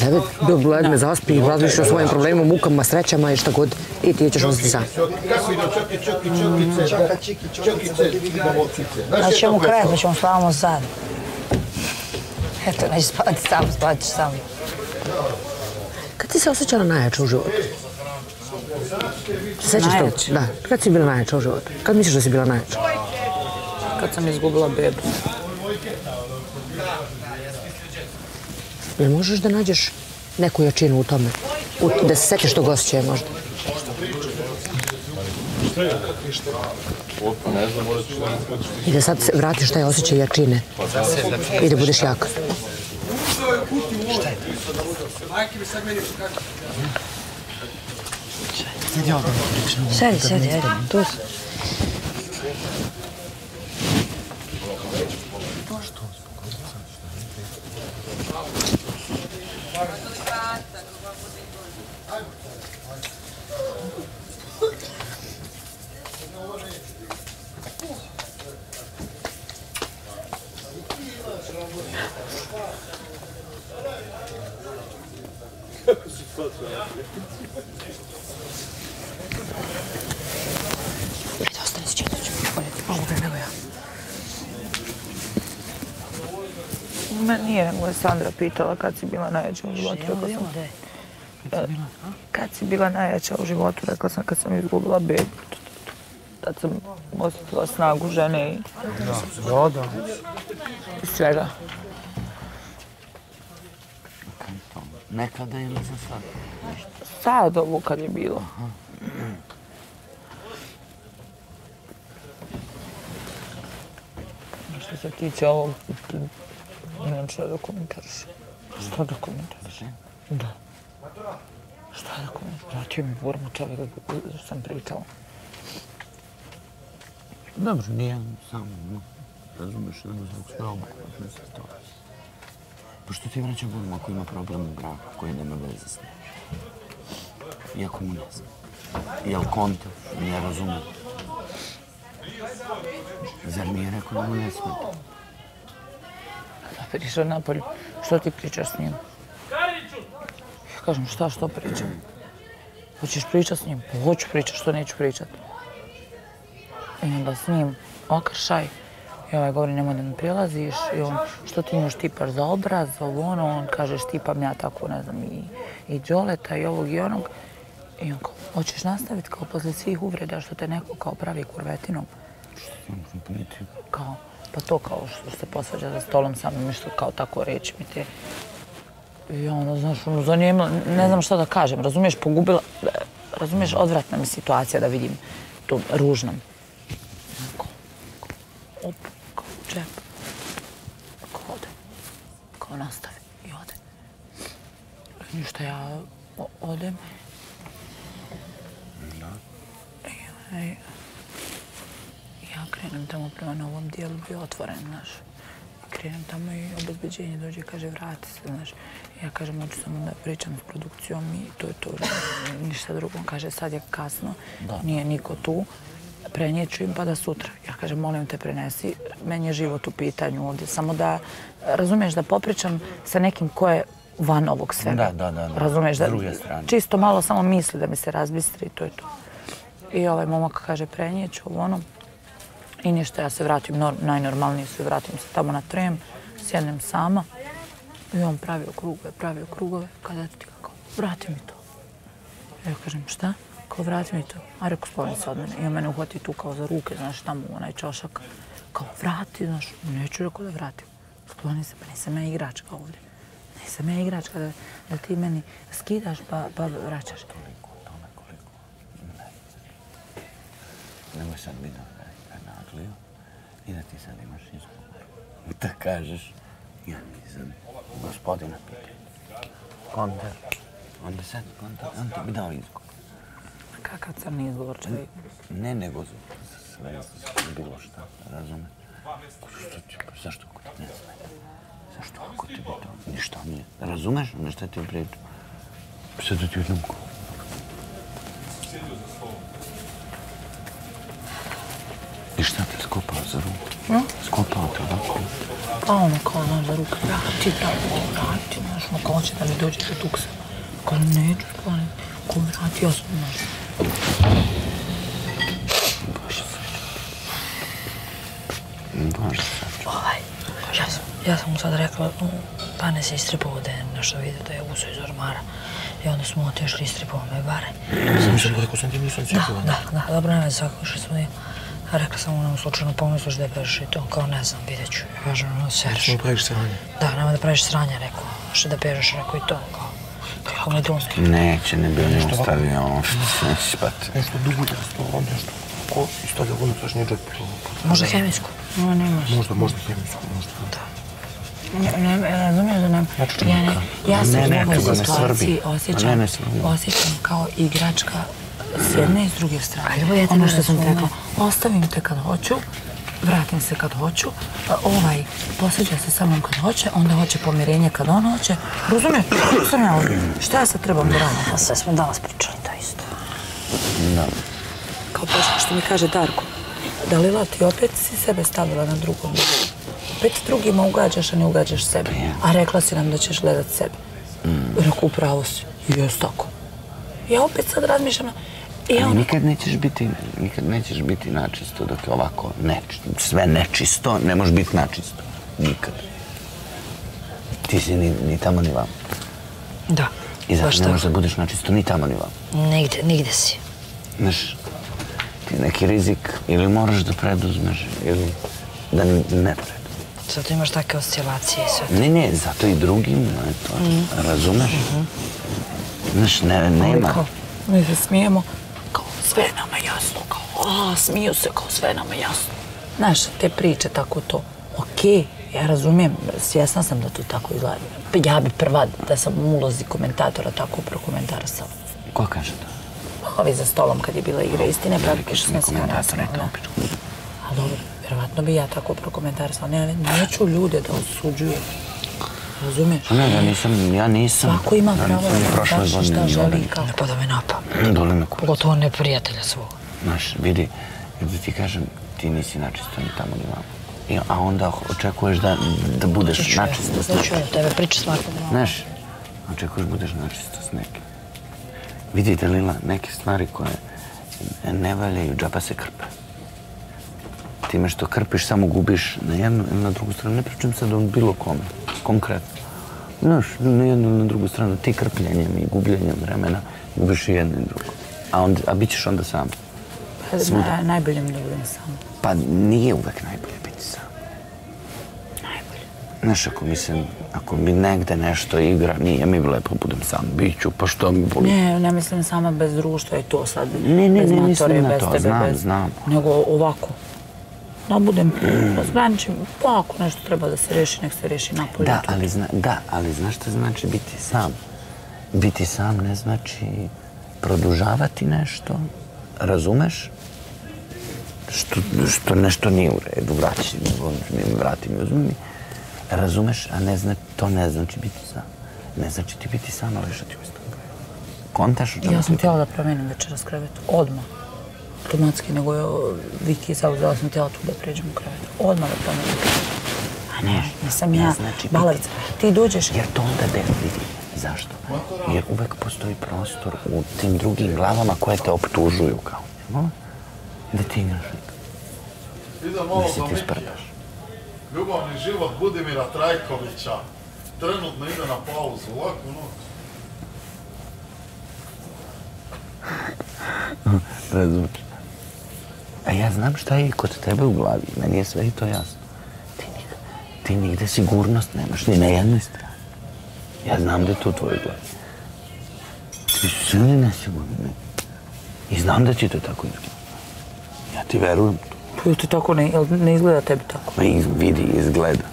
sebe, me zaspi, razmišljaš o svojim problemima, mukama, srećama i šta god. I ti ćeš ostati sam. Znači ćemo kraj, pa ćemo spavamo sad. Eto, neće spavati sam, spavat ćeš sam. Kad ti se osjećala najjače u životu? Najjače? Da, kad si bila najjača u životu? Kad misliš da si bila najjača? Kad sam izgubila bebu. Jel možeš da nađeš neku jačinu u tome? Da se setiš tog osjećaja možda? I da sad vratiš taj osjećaj jačine i da budeš jaka. Sedi, ajde, tu sam. Ajde, ostani si četnić. Malo pre nego ja. Nije, nego je Sandra pitala kad si bila najjača u životu. Kad si bila najjača u životu, rekla sam kad sam izgubila bebu. Tad sam osjetila snagu žene i... Da. I svega. Nekada ili za sad? Sad ovo kad je bilo. Što se tiče ovog, nemam šta da komentariš. Šta da komentariš? Da. Šta da komentariš? Vratio mi Burmu čovjeka što sam pričala. Dobro, nije samo, razumiješ, nego zbog sve obuhvatne situacije. Pošto ti vraća Burmu ako ima problem u braku koji nema veze s njim? Iako mu ne znam. Jel konta? Nije razumio. Zar nije rekao da mu ne smeta? Prišao napolju, što ti pričaš s njim? Ja kažem, što pričam? Hoćeš pričat s njim? Pa hoću pričat, što neću pričat? I onda s njim okršaj. I ovaj govori, nemoj da mi prilaziš. I on, što ti nju štipaš za obraz, za ovo ono. On kaže, štipam ja tako, ne znam, i Đoleta i ovog i onog. I on kao, hoćeš nastaviti kao posle svih uvreda što te neko kao pravi kurvetinom? Kao, pa to kao što se posvađa za stolom sa mnom, nešto kao tako reći mi te. I ono, znaš, ono, zanimalo, ne znam šta da kažem, razumiješ, pogubila, razumiješ, odvratna mi situacija da vidim tu ružnom. Op, kao u džep, kao ode, kao nastavi i ode. Ništa, ja odem. I ja krenem tamo prema novom dijelu, bio otvoren, znaš. Krenem tamo i obezbeđenje dođe i kaže vrati se, znaš. Ja kažem, hoću samo da pričam s produkcijom i to je to, ništa drugo. On kaže, sad je kasno, nije niko tu, prenijeću im pa da sutra. Ja kažem, molim te prenesi, meni je život u pitanju ovdje, samo da, razumiješ, da popričam sa nekim ko je van ovog svega. Da. Razumiješ, da čisto malo samo misli da mi se razbistri i to je to. I ovaj momak kaže, prenijeću ono. I ništa, ja se vratim, najnormalnije se vratim se tamo na trem, sjednem sama. I on pravio krugove, kada ti kao, vrati mi to. Ja kažem, šta? Kao, vrati mi to. A rekao, skloni se od mene. I on mene uhvati tu kao za ruke, znaš, tamo u onaj čošak. Kao, vrati, znaš, neću rekao da vratim. Skloni se, pa nisam ja igračka ovdje. Nisam ja igračka da ti meni skidaš pa vraćaš. Koliko? Nemoj sad mi da naglio i da ti sad imaš izgovor. Da kažeš, ja nisam gospodina pitanja. Konter. Onda sad konter, on ti bi dao izgovor. Kakav crni izgovor, čovjek? Ne, nego sve, bilo šta, razume. Zašto ako ti ne smeta? Zašto ako ti bi to ništa nije? Razumeš? Nešto ti pričam. Sad da ti jednom ko. I šta te skopao za ruku? Skopao te ovako? Pa ono kao, znaš, za ruke, vrati, znaš, ono kao će da mi dođeš u tuksa. Kao neću, kao vrati, ja sam, znaš. Bože sačuvaj. Ja sam mu sad rekla, pa ne se istripao da je nešto vidio da je uzeo iz ormara. I onda smo otišli, istripao me bare. Rekao sam ti nisam cijepila. Da, dobro, nema svako što smo rekla sam mu, slučajno pomisliš da je peš i to, kao ne znam, vidjet ću. Kažem, no, seriš. Samo praviš sranje. Da, nema da praviš sranje, rekao. Što da pežeš, rekao i to, kao. Kako mi donski. Neće, ne bi on ostavio ono što neće spati. Nešto duguljasto, nešto. Ko stavlja ono strašnije džep. Možda hemijsku. Možda hemijsku, možda. Da. Ne, razumijem da nam... Ja se u ovoj situaciji osjećam kao igračka s jedne i s druge strane. Ono što sam rekla, ostavim te kad hoću, vratim se kad hoću, posjeća se sa mnom kad hoće, onda hoće pomirenje kad on hoće. Razumiješ? Šta ja sad trebam da radim? Pa sve smo danas pričali to isto. Da. Kao pošto što mi kaže Darko, Dalila, ti opet si sebe stavila na drugom mjestu. Opet drugima ugađaš, a ne ugađaš sebe. A rekla si nam da ćeš gledat sebe. Rekao, upravo si. I jes tako. Ja opet sad razmišljam... Ali nikad nećeš biti načisto dok je ovako sve nečisto, ne možeš biti načisto. Nikad. Ti si ni tamo ni vam. Da. I zato ne možeš da budeš načisto ni tamo ni vam. Nigde si. Znaš, ti neki rizik ili moraš da preduzmeš ili da ne preduzmeš. Zato imaš takve oscilacije i sve. Ne, zato i drugim, razumeš? Znaš, nema. Mi se smijemo, kao sve nama jasno, kao smiju se, kao sve nama jasno. Znaš, te priče tako to, okej, ja razumijem, svjesna sam da to tako izgleda. Ja bi prva da sam u ulozi komentatora tako prokomentarisala. Ko kaže to? Ovi za stolom kad je bila igra istine, pravike što smo se komentatora. A dobro, vjerovatno bi ja tako prokomentarisala. Neću ljude da osuđujem. Razumiješ? Ne, ja nisam. Svako ima pravo da kaže šta želi. Ne pada me napad. Dole na kurac. Pogotovo ne prijatelja svog. Znaš, vidi, da ti kažem, ti nisi načisto ni tamo ni vamo. A onda očekuješ da budeš načisto s nekim. Znači, tebe priča svako. Znaš, očekuješ budeš načisto s nekim. Vidite, Lila, neke stvari koje ne valjaju, džaba se krpe. Time što krpiš, samo gubiš na jednu ili na drugu stranu. Ne pričam sad o bilo kome, konkretno. Znaš, na jednu ili na drugu stranu, ti krpljenjem i gubljenjem vremena gubiš i jedno i drugo. A bit ćeš onda sam. Najbolje mi da budem sam. Pa nije uvek najbolje biti sam. Najbolje. Znaš, ako mi negde nešto igra, nije mi lepo budem sam. Biću, pa što mi boli? Ne mislim sama bez društva i to sad. Ne, mislim na to, znam. Nego ovako. Da budem, razgraničim, ako nešto treba da se reši, nek se reši napolje. Ali znaš šta znači biti sam? Biti sam ne znači produžavati nešto, razumeš? Što nešto nije u redu, vrati mi, uzmi mi. Razumeš, a to ne znači biti sam. Ne znači ti biti sam, ali što ti u istom krevetu. Kontaš? Ja sam htjela da promenim večeras krevet, odmah. Automatski, nego je Viki zauzela sam htjela tu da pređem u krevet. Odmah da promenim krevet. A ne, nisam ja balavica. Ti dođeš... Jer to onda vidi. Zašto? Jer uvek postoji prostor u tim drugim glavama koje te optužuju kao. Da ti igraš nikad. Da se ti sprdaš. Ljubavni život Budimira Trajkovića trenutno ide na pauzu. Laku noć. Razumiješ. A ja znam šta je kod tebe u glavi. Meni je sve i to jasno. Ti nigde sigurnost nemaš ni na jednoj strani. Ja znam da je to u tvojoj glavi. Ti su sve nesigurni. I znam da će to tako izgleda. Ja ti verujem to. Ili ti tako ne izgleda tebi tako? Ma vidi, izgleda.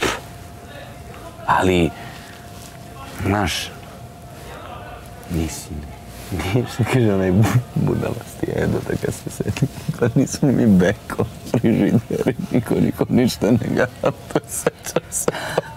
Ali, znaš, nisi. Nije što kaže onaj budalosti Edo, da ga se setim. Pa nismo mi beko, frižideri, niko ništa ne gada, to sećam se.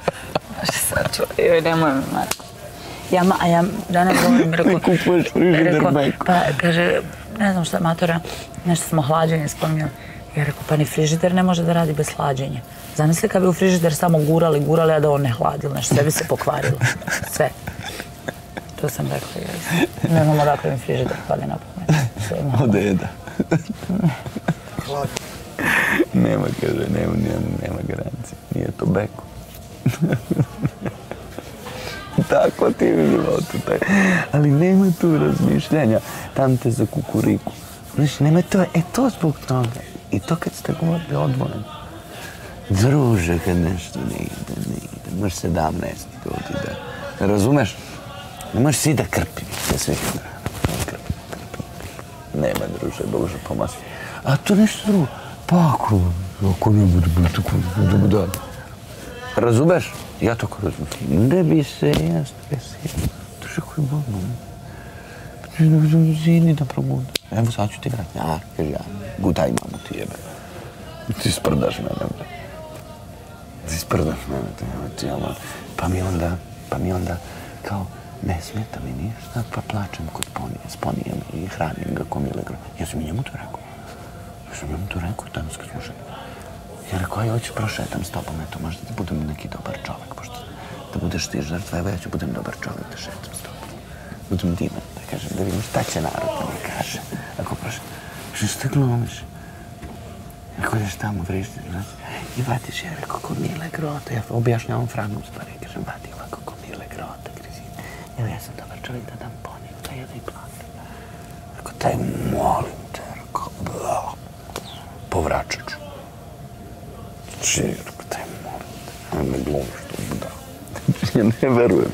Joj, nemoj me, Marko. Ja danas govorim, rekao... Kupuješ frižider beko. Pa, kaže, ne znam šta, matora, nešto smo hlađenje spominjali. Ja rekao, pa ni frižider ne može da radi bez hlađenja. Zamisli kad bi u frižider samo gurali, a da on ne hladi ili nešto, sve bi se pokvarilo. Sve. To sam rekla, ne znam odakle mi frižider pali na pamet. Od Eda. Nema, kaže, nema garancije. Nije to beko. Tako ti je u životu. Ali nema tu razmišljanja. Tam te za kukuriku. Znači, nema to, to zbog toga. I to kad ste govorili odvojeno. Druže, kad nešto ne ide. Možeš 17 ljudi da... Razumeš? Ne možeš svi da krpi. Da svi krpi. Nema, druže, Bože pomasi. A to nešto drugo. Pa ako ne bude tako, idemo dalje. Razumeš? Ja tako razumem. Ne bi se, ja stresio. Druže, koji bolno. Zini da probude. Evo sad ću ti vrati. Kaže ja, gudaj mamu ti jebe. Ti sprdaš mene. Ti sprdaš mene. Pa mi onda, kao, ne smeta mi ništa, pa plačem kod sponijem i hranim ga ko mile groje. Ja sam i njemu to rekao. Danas kad smo želi. Ja rekao, aj hoću prošetam s tobom, eto, možda da budem neki dobar čovek, pošto da budeš ti žrtva, evo ja ću budem dobar čovek da šetam s tobom. Budem divan, da kažem, da vidim šta će narod da mi kaže. Ako prošetam, šta glumiš? Ako ideš tamo, vrišti, znaš, i vadiš, ja rekao, ko Mile Grota, ja objašnjavam Franu stvari, kažem, vadi ovako ko Mile Grota, Krizina. Evo, ja sam dobar čovjek da dam poniju, da jedu i plati. Rekao, taj molim te, rekao, povraćat ću. Čirko, taj molim te, ne glumiš to buda. Ja ne verujem.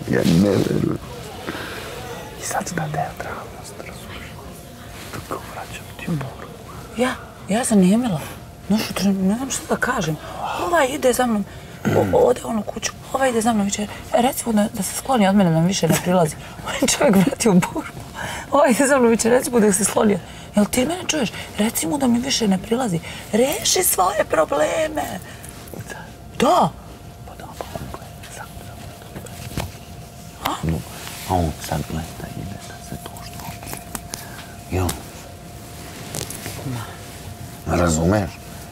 I sad ta teatralnost, razumiješ? Tako vraćam ti moru. Ja sam njemila. Ne znam što da kažem. Ovaj ide za mnom, ode on u kuću, ovaj ide za mnom više. Recimo da se skloni od mene, da mi više ne prilazi. Ovaj čovjek vrati u borbu. Ovaj ide za mnom više, recimo da se skloni. Jel ti mene čuješ? Reci mu da mi više ne prilazi. Reši svoje probleme. Da. Pa da, pa on gleda, sam. A on sad gleda i ide da se tužno. Jel? Razumeš?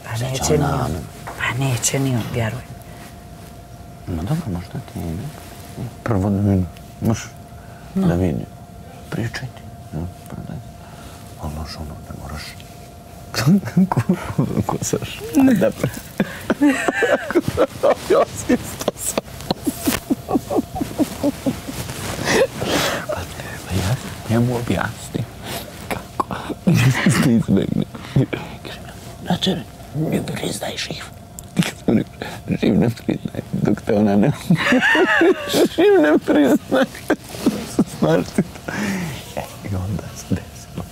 Pa neće ni on, vjerujem. No dobro, možda ti ide. Prvo možeš da vidi. Pričaj ti. Ali znaš ono, ne moraš. Ko saš? Da pre. Ja si isto sam. Pa ja njemu objasnim. Kako? Ti izbegne. Kažem ja, znači, ne priznaj živ. Živ ne priznaj, dok te ona ne... Živ ne priznaj. Znaš ti to? I onda se desilo.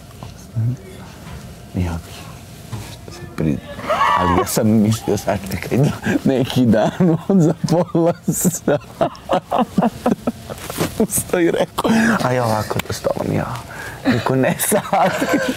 Ja se priznam. Ali ja sam mislio, sačekaj, neki dan on za pola sata. Ustao i rekao, a ja ovako da stolom, ja. Rekao, ne sad.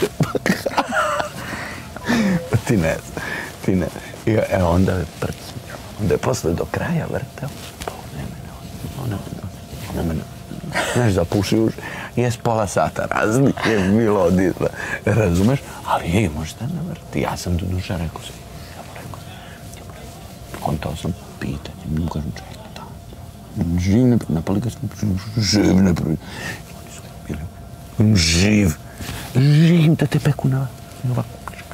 Ti ne znam. I onda je prcnio. Onda je posle do kraja vrtao. Pa ona mene. Znaš, zapuši uši. Jes pola sata razlike je bilo od izla. Razumeš? Ali možeš da ne vrti. Ja sam do duša rekao se. Kontao sam pitanje. Mi mu kažem, čekaj, da. Živ ne prvi. Napali ga sam živ ne prvi. Oni su bili. Živ. Živ da te peku na ovako.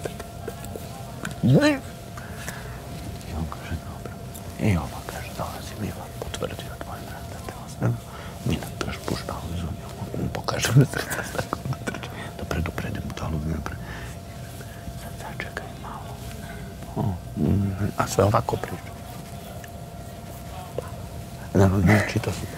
Živ. I on kaže, dobro. I ova kaže, dolazi mi vam potvrdio tvoj brat da te ostavim. Mi nam traš puštao iz unije. On pokaže me srca tako da trče. Da predupredim u tolu napred. Sad začekaj malo. A sve ovako priča. Ne, čitao sam.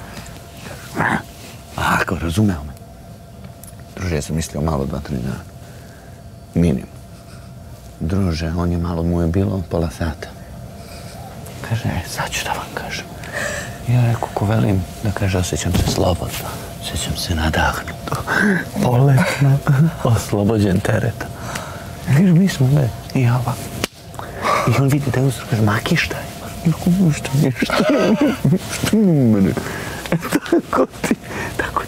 Ako, razumeo me. Druže, ja sam mislio malo 2-3 dana. Minimum. Druže, on je malo, mu je bilo pola sata. Kaže, sad ću da vam kažem. Ja rekao, ko velim, da kaže, osjećam se slobodno, osjećam se nadahnuto, poletno, oslobođen tereta. Kaže, mi smo već. I ja ovako. I on vidi da je uzor, kaže, maki šta je? Ja rekao, šta ima mene? Tako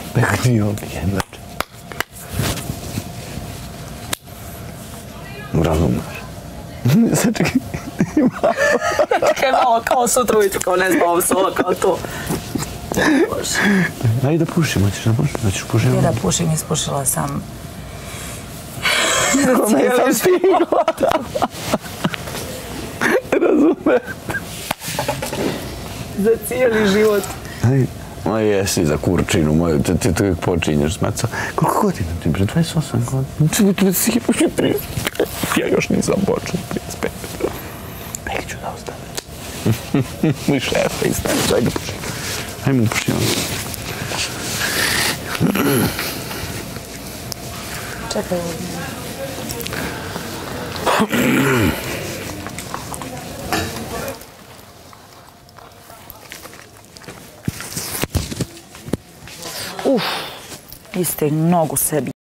ti ovdje jedvače. razumeš. Sad čekaj. Čekaj malo kao sutra ujutru, kao ne spavam sola, kao to. Ajde da pušim, hoćeš da pušim? Hoćeš pušim? Gdje da pušim, ispušila sam. Kome sam stigla? Razumeš? Za cijeli život. Aj, ma jesi za kurčinu moju, ti uvijek počinješ smaca. Koliko godina ti, bre? 28 godina? Ti si počeo 35. Ja još nisam počeo 35. Nek ću da ostavim. Moj šefa i stavim, ajde pušim. Ajme da pušim. Čekaj. Istegnu nogu sebi.